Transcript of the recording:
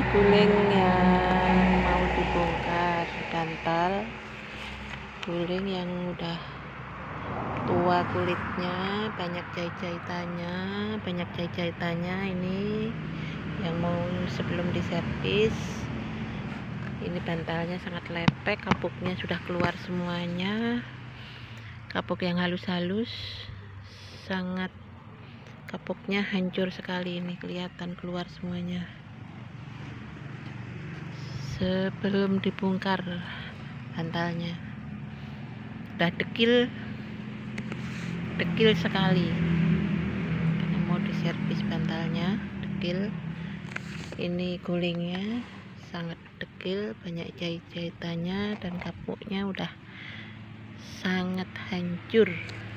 Guling yang mau dibongkar bantal, guling yang udah tua kulitnya, banyak jahit-jahitannya. Ini yang mau sebelum diservis. Ini bantalnya sangat lepek, kapuknya sudah keluar semuanya, kapuk yang halus-halus, sangat kapuknya hancur sekali. Ini kelihatan keluar semuanya sebelum dibongkar bantalnya. Udah dekil sekali karena mau diservis bantalnya, dekil. Ini gulingnya sangat dekil, banyak jahit-jahitannya, dan kapuknya udah sangat hancur.